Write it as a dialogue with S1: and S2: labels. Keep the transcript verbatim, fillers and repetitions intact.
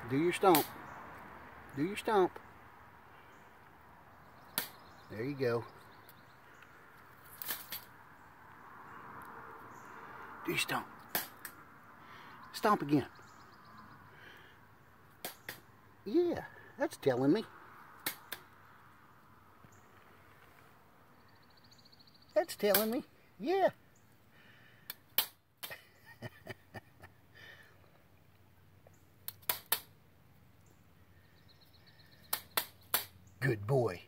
S1: Do your stomp. Do your stomp. There you go. Do your stomp. Stomp again. Yeah, that's telling me. That's telling me. Yeah. Good boy.